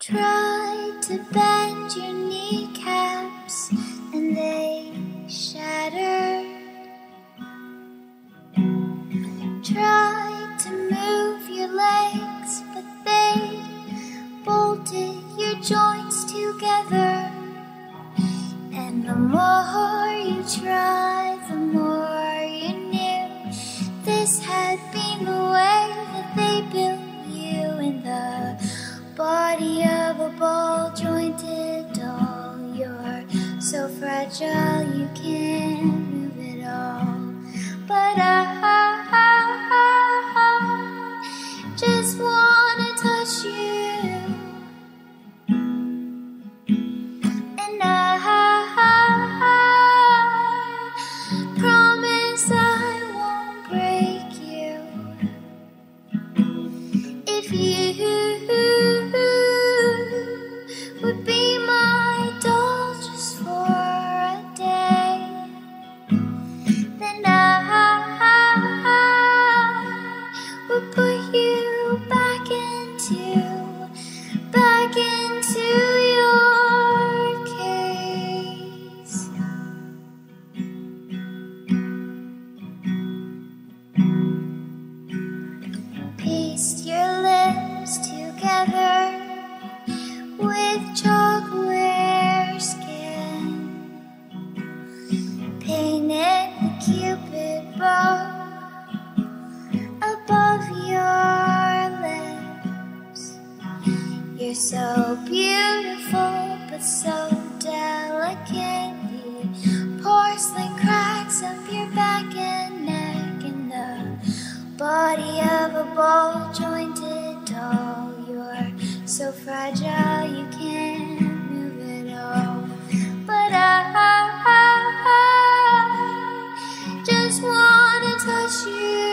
Try to bend your kneecaps and they shattered. Try to move your legs, but they bolted your joints together. And the more you tried, the more you knew this had been the way that they built you in the body of a ball-jointed doll. You're so fragile you can't move it all. But I just wanna touch you, and I promise I won't break you. If you would be my doll just for a day, then I would put you back into your case. Paste your lips together with chalkware skin. Painted the cupid bow above your lips. You're so beautiful, but so delicate. The porcelain cracks up your back and neck, in the body of a ball-jointed doll. You're so fragile you can't move it all. But I just wanna touch you.